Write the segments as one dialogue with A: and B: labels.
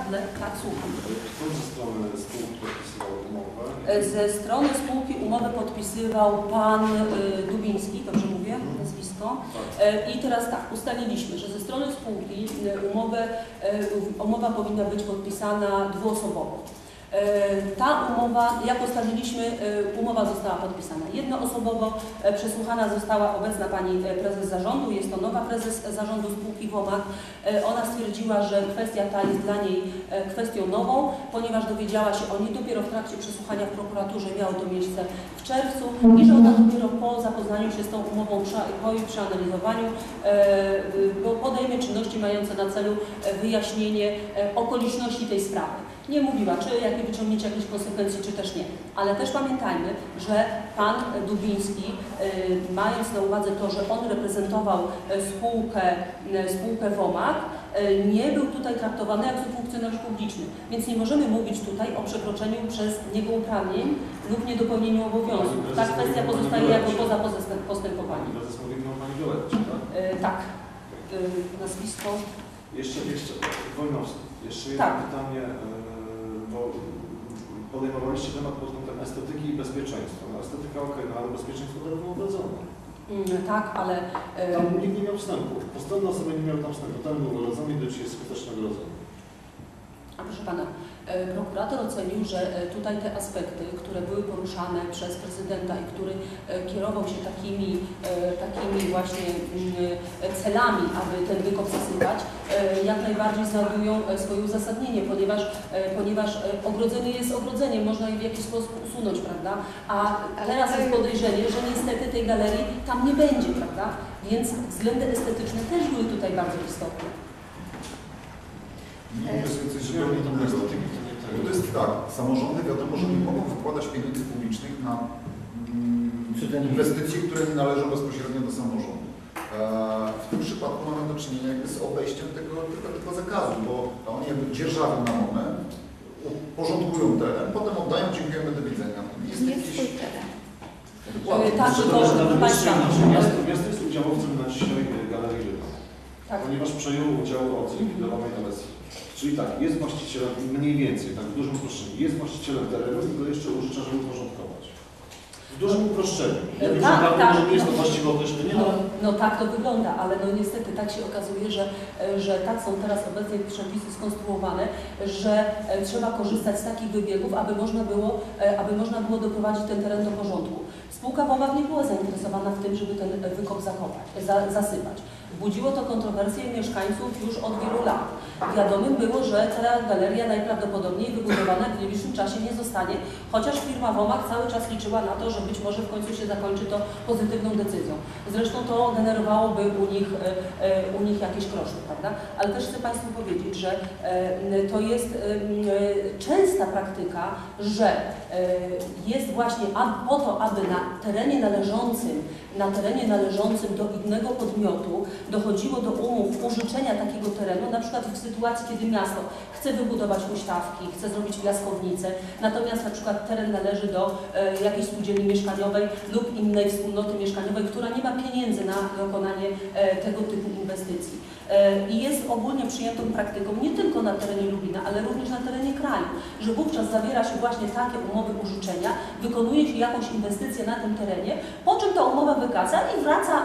A: Tak, słucham.
B: Kto ze strony spółki podpisywał umowę?
A: Ze strony spółki umowę podpisywał pan Dubiński, dobrze mówię, nazwisko. I teraz tak, ustaliliśmy, że ze strony spółki umowa powinna być podpisana dwuosobowo. Ta umowa, jak ustaliliśmy, umowa została podpisana jednoosobowo, przesłuchana została obecna pani prezes zarządu, jest to nowa prezes zarządu spółki WOMAK. Ona stwierdziła, że kwestia ta jest dla niej kwestią nową, ponieważ dowiedziała się o niej dopiero w trakcie przesłuchania w prokuraturze, miało to miejsce w czerwcu i że ona dopiero po zapoznaniu się z tą umową, po jej przeanalizowaniu podejmie czynności mające na celu wyjaśnienie okoliczności tej sprawy. Nie mówiła, czy wyciągnięcie jakichś konsekwencji, czy też nie. Ale też pamiętajmy, że pan Dubiński, mając na uwadze to, że on reprezentował spółkę WOMAK, nie był tutaj traktowany jako funkcjonariusz publiczny. Więc nie możemy mówić tutaj o przekroczeniu przez niego uprawnień lub niedopełnieniu obowiązków. Ta kwestia pozostaje jako poza postępowaniem.
B: Prezes mówił o pani Violetcie, tak?
A: Tak. Nazwisko?
B: Jeszcze Wojnowski. Jeszcze jedno pytanie, bo podejmowaliście temat pod kątem estetyki i bezpieczeństwa. No, estetyka ok, no, ale bezpieczeństwo to było urodzone.
A: Tak, ale...
B: Tam nikt nie miał wstępu. Postronne osoby nie miały tam wstępu. Ten był urodzony i jest skutecznego rodzenia.
A: A proszę pana, prokurator ocenił, że tutaj te aspekty, które były poruszane przez prezydenta i który kierował się takimi właśnie celami, aby ten wykop zasypać, jak najbardziej znajdują swoje uzasadnienie, ponieważ ogrodzenie jest ogrodzeniem, można je w jakiś sposób usunąć, prawda? A teraz jest podejrzenie, że niestety tej galerii tam nie będzie, prawda? Więc względy estetyczne też były tutaj bardzo istotne.
C: Nie jest coś zupełnie innego. To jest tak, samorządy wiadomo, że nie mogą wykładać pieniędzy publicznych na inwestycje, które nie należą bezpośrednio do samorządu. W tym przypadku mamy do czynienia z obejściem tego zakazu, bo oni jakby dzierżawią na moment, porządkują teren, potem oddają, dziękujemy, do widzenia.
D: Nie swój teren.
A: Tak, to Państwa.
B: Miasto jest udziałowcem na dzisiaj Galerii Żywa, ponieważ przejęło udział od zlikwidowanej LSI. Czyli tak, jest właścicielem, mniej więcej, tak w dużym uproszczeniu, jest właścicielem terenu, tylko jeszcze użycza, żeby uporządkować. W dużym uproszczeniu.
A: Tak,
B: że nie jest to właściwe określenie.
A: No tak to wygląda, ale no niestety tak się okazuje, że tak są teraz obecnie przepisy skonstruowane, że trzeba korzystać z takich wybiegów, aby można było doprowadzić ten teren do porządku. Spółka WOMAK nie była zainteresowana w tym, żeby ten wykop zasypać. Budziło to kontrowersje mieszkańców już od wielu lat. Wiadomym było, że cała galeria najprawdopodobniej wybudowana w najbliższym czasie nie zostanie, chociaż firma WOMAK cały czas liczyła na to, że być może w końcu się zakończy to pozytywną decyzją. Zresztą to generowałoby u nich jakieś koszty, prawda? Ale też chcę Państwu powiedzieć, że to jest częsta praktyka, że jest właśnie po to, aby na terenie należącym do innego podmiotu dochodziło do umów użyczenia takiego terenu, na przykład w sytuacji, kiedy miasto chce wybudować huśtawki, chce zrobić piaskownicę, natomiast na przykład teren należy do jakiejś spółdzielni mieszkaniowej lub innej wspólnoty mieszkaniowej, która nie ma pieniędzy na wykonanie tego typu inwestycji. I jest ogólnie przyjętą praktyką nie tylko na terenie Lubina, ale również na terenie kraju, że wówczas zawiera się właśnie takie umowy użyczenia, wykonuje się jakąś inwestycję na tym terenie, po czym ta umowa wygasa i wraca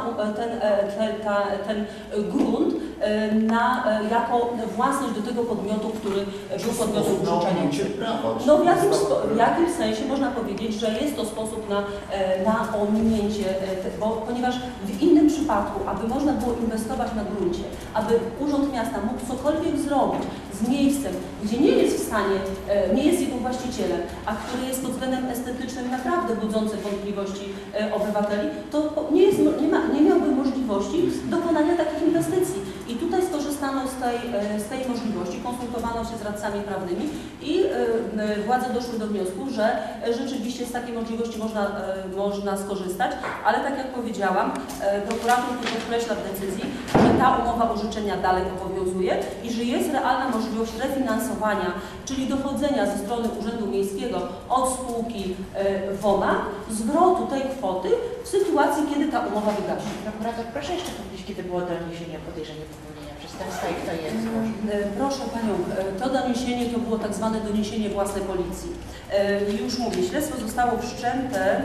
A: ten grunt jako własność do tego podmiotu, który był podmiotem użyczenia. No w jakimś sensie można powiedzieć, że jest to sposób na ominięcie, ponieważ w innym przypadku, aby można było inwestować na gruncie, aby Urząd Miasta mógł cokolwiek zrobić z miejscem, gdzie nie jest w stanie, nie jest jego właścicielem, a który jest pod względem estetycznym naprawdę budzący wątpliwości obywateli, to nie miałby możliwości dokonania takich inwestycji. I tutaj skorzystano z tej możliwości, konsultowano się z radcami prawnymi i władze doszły do wniosku, że rzeczywiście z takiej możliwości można skorzystać, ale tak jak powiedziałam, prokurator tu podkreśla w decyzji, że ta umowa użyczenia dalej obowiązuje i że jest realna możliwość refinansowania, czyli dochodzenia ze strony Urzędu Miejskiego od spółki WOMAK zwrotu tej kwoty w sytuacji, kiedy ta umowa wygaśnie.
D: Prokurator, proszę jeszcze powiedzieć, kiedy było doniesienie o podejrzeniu popełnienia przestępstwa. ten stoi, kto jest?
A: Proszę Panią, to doniesienie to było tak zwane doniesienie własne policji. Już mówię, śledztwo zostało wszczęte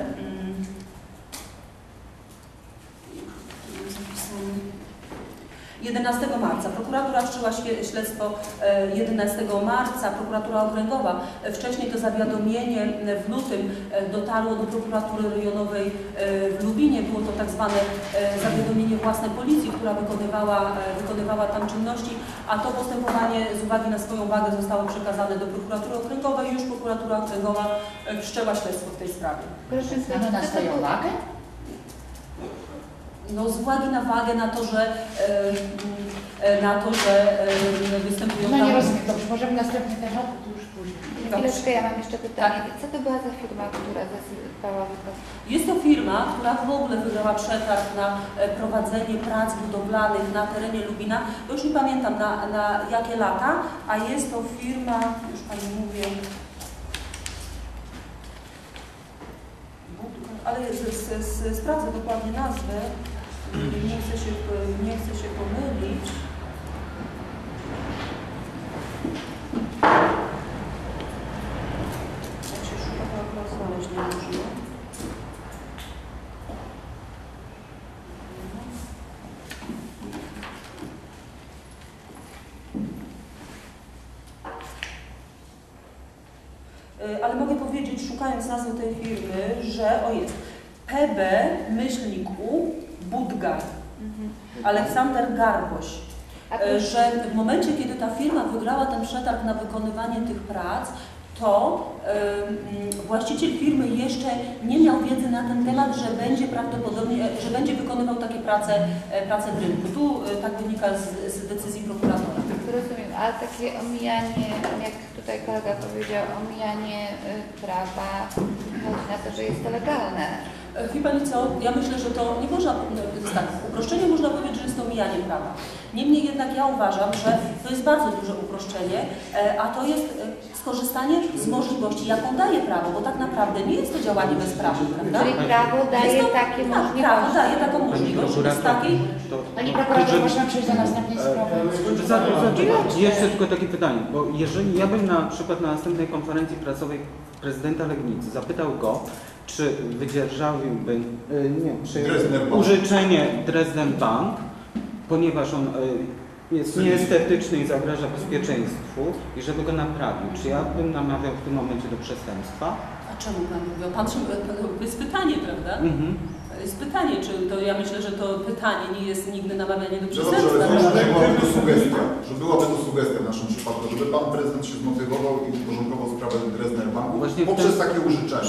A: 11 marca. Prokuratura wszczęła śledztwo 11 marca, prokuratura okręgowa. Wcześniej to zawiadomienie w lutym dotarło do prokuratury rejonowej w Lubinie. Było to tak zwane zawiadomienie własnej policji, która wykonywała tam czynności, a to postępowanie z uwagi na swoją wagę zostało przekazane do prokuratury okręgowej i już prokuratura okręgowa wszczęła śledztwo w tej sprawie.
D: Proszę na swoją wagę?
A: No, z uwagi na wagę, na to, że występują
D: No
A: tam...
D: nie rozumiem, dobrze, możemy następny temat, to już później.
E: Chwileczkę, ja mam jeszcze pytanie. Co to była za firma, która zdecydowała wykonać?
A: Jest to firma, która w ogóle wygrała przetarg na prowadzenie prac budowlanych na terenie Lubina. To już nie pamiętam na jakie lata, a jest to firma, już Pani mówię, ale sprawdzę dokładnie nazwę, nie chcę się pomylić. Jak się szuka, to akurat znaleźć nie można. Ale mogę powiedzieć, szukając nazwy tej firmy, że jest PB-U Budgar, Aleksander Garboś, że w momencie, kiedy ta firma wygrała ten przetarg na wykonywanie tych prac, to właściciel firmy jeszcze nie miał wiedzy na ten temat, że będzie prawdopodobnie, że będzie wykonywał takie prace w rynku. Tu tak wynika z decyzji prokuratora.
E: Rozumiem, ale takie omijanie, jak tutaj kolega powiedział, omijanie prawa, chodzi na to, że jest to legalne.
A: Wie Pani co, ja myślę, że to nie można, tak, uproszczenie można powiedzieć, że jest to omijanie prawa. Niemniej jednak ja uważam, że to jest bardzo duże uproszczenie, a to jest skorzystanie z możliwości, jaką daje prawo, bo tak naprawdę nie jest to działanie bezprawne, prawda?
E: Czyli prawo daje takie możliwości.
A: Prawo daje taką możliwość, z takiej...
D: Pani prokurator, można przejść do następnej sprawy.
F: Jeszcze tylko takie pytanie, bo jeżeli ja bym na przykład na następnej konferencji prasowej prezydenta Legnicy zapytał go, czy wydzierżawiłby użyczenie Dresden Bank, ponieważ on jest nieestetyczny i zagraża bezpieczeństwu i żeby go naprawił. Czy ja bym namawiał w tym momencie do przestępstwa?
A: A czemu Pan mówił? To jest pytanie, prawda? To jest pytanie, czy to ja myślę, że to pytanie nie jest nigdy namawianie do przestępstwa.
C: Że byłaby to sugestia w naszym przypadku, żeby Pan Prezydent się zmotywował i uporządkował sprawę Dresdner Banku poprzez takie użyczenie.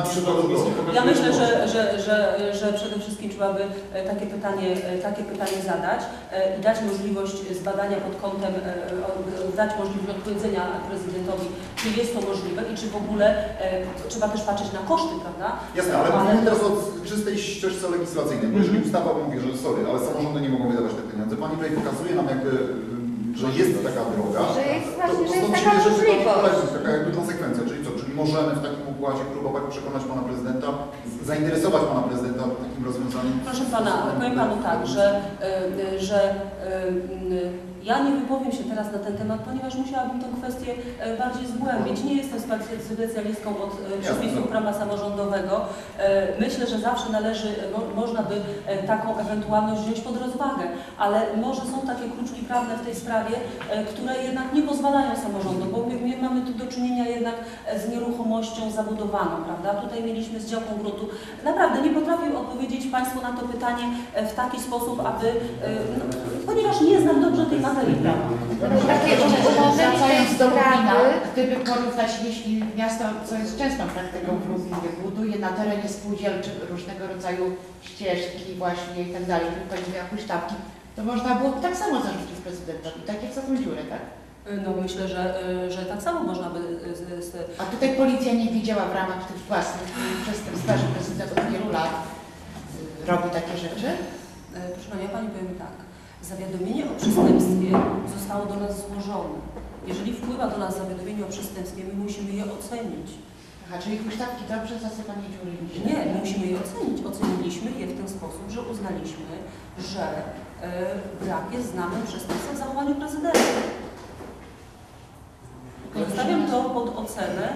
A: Ja myślę, że przede wszystkim trzeba by takie pytanie zadać i dać możliwość zbadania pod kątem, dać możliwość odpowiedzenia prezydentowi, czy jest to możliwe i czy w ogóle trzeba też patrzeć na koszty, prawda?
C: Jasne, ale mówimy teraz o czystej ścieżce legislacyjnej, bo jeżeli ustawa mówi, że sorry, ale samorządy nie mogą wydawać te pieniądze, Pani tutaj pokazuje nam jakby, że jest taka droga,
E: że jest właśnie, że jest
C: to
E: taka możliwość.
C: Taka jakby konsekwencja, czyli co? Czyli możemy w takim układzie próbować przekonać Pana Prezydenta, zainteresować Pana Prezydenta takim rozwiązaniem?
A: Proszę Pana, powiem Panu tak, że ja nie wypowiem się teraz na ten temat, ponieważ musiałabym tę kwestię bardziej zgłębić. Nie jestem specjalistką od przepisów prawa samorządowego. Myślę, że zawsze można by taką ewentualność wziąć pod rozwagę, ale może są takie kruczki prawne w tej sprawie, które jednak nie pozwalają samorządom, bo my mamy tu do czynienia jednak z nieruchomością zabudowaną, prawda? Tutaj mieliśmy z działką gruntu. Naprawdę nie potrafię odpowiedzieć Państwu na to pytanie w taki sposób, aby, ponieważ nie znam dobrze tej materii prawa.
D: Wracając do Lubina, gdyby porównać, jeśli miasto, co jest częstą praktyką w Lubinie, buduje na terenie spółdzielczym różnego rodzaju ścieżki właśnie i tak dalej, tylko nie miał huśtawki, to można było tak samo zarzucić prezydentowi, tak jak za tą dziurę, tak?
A: No myślę, że tak samo można by...
D: A tutaj policja nie widziała w ramach tych własnych przestępstw, że prezydent od wielu lat robi takie rzeczy?
A: Proszę Pani, ja Pani powiem tak. Zawiadomienie o przestępstwie zostało do nas złożone. Jeżeli wpływa do nas zawiadomienie o przestępstwie, my musimy je ocenić.
D: Aha, czyli huśtawki dobrze, zasypanie dziury?
A: Nie, my musimy je ocenić. Oceniliśmy je w ten sposób, że uznaliśmy, że brak jest znamion przestępstwa w zachowaniu prezydenta. Pozostawiam to pod ocenę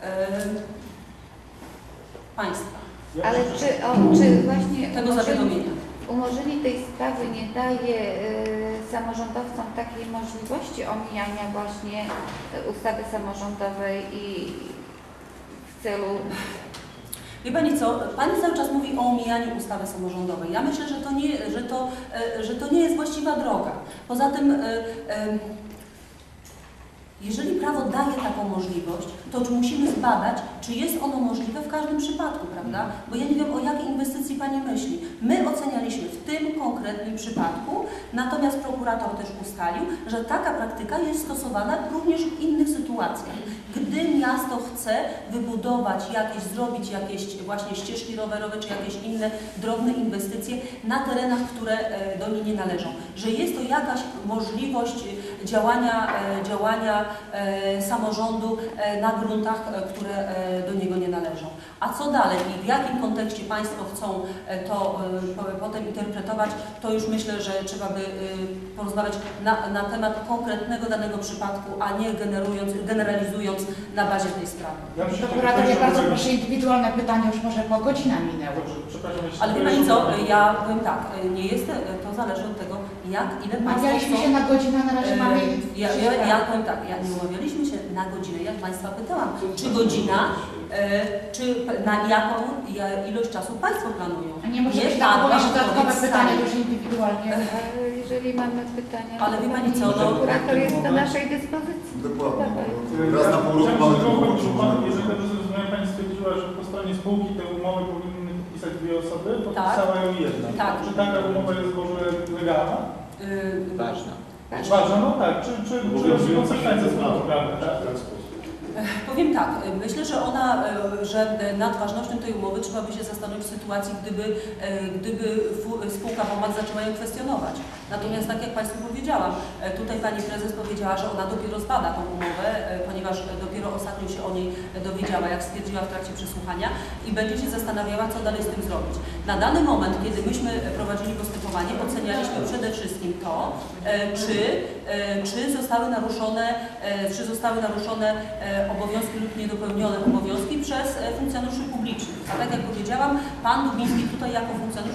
A: państwa.
E: Ale czy właśnie
A: Tego zawiadomienia.
E: umorzenie tej sprawy nie daje samorządowcom takiej możliwości omijania właśnie ustawy samorządowej i w celu...
A: Wie Pani co, Pani cały czas mówi o omijaniu ustawy samorządowej. Ja myślę, że to nie jest właściwa droga. Poza tym, jeżeli prawo daje taką możliwość, to musimy zbadać, czy jest ono możliwe w każdym przypadku, prawda? Bo ja nie wiem, o jakiej inwestycji Pani myśli. My ocenialiśmy w tym konkretnym przypadku, natomiast prokurator też ustalił, że taka praktyka jest stosowana również w innych sytuacjach. Gdy miasto chce wybudować zrobić jakieś właśnie ścieżki rowerowe, czy jakieś inne drobne inwestycje na terenach, które do niej nie należą. Że jest to jakaś możliwość działania samorządu na gruntach, które do niego nie należą. A co dalej i w jakim kontekście Państwo chcą to potem interpretować, to już myślę, że trzeba by porozmawiać na temat konkretnego danego przypadku, a nie generalizując na bazie tej sprawy.
D: Prokuratorze, bardzo proszę, indywidualne pytanie, już może po godzinę minęło.
A: Ale wie Pani co, ja powiem tak, nie jest, to zależy od tego, ile Państwo
D: Umawialiśmy się na godzinę, na razie mamy...
A: Ja powiem tak, nie umawialiśmy się na godzinę, jak Państwa pytałam, czy godzina, czy na jaką ilość czasu Państwo planują.
D: A nie może być dodatkowe pytanie, już indywidualnie.
E: Jeżeli mamy pytania,
A: ale wie Pani co,
E: prokurator jest do naszej dyspozycji.
C: Dokładnie. Raz na pół roku mamy
G: Jeżeli dobrze zrozumiałem, Pani stwierdziła, że po stronie spółki te umowy powinny podpisać dwie osoby, podpisała ją jedna.
A: Tak.
G: Czy taka umowa jest w ogóle legalna?
F: Ważna.
G: Ważna, no tak. Czy konsekwencje są prawne, tak?
A: Powiem tak, myślę, że nad ważnością tej umowy trzeba by się zastanowić w sytuacji, gdyby spółka WOMAT zaczęła ją kwestionować. Natomiast tak jak Państwu powiedziałam, tutaj Pani Prezes powiedziała, że ona dopiero zbada tą umowę, ponieważ dopiero ostatnio się o niej dowiedziała, jak stwierdziła w trakcie przesłuchania i będzie się zastanawiała, co dalej z tym zrobić. Na dany moment, kiedy myśmy prowadzili postępowanie, ocenialiśmy przede wszystkim to, czy zostały naruszone obowiązki lub niedopełnione obowiązki przez funkcjonariuszy publicznych. A tak jak powiedziałam, Pan Dubiński tutaj jako funkcjonariusz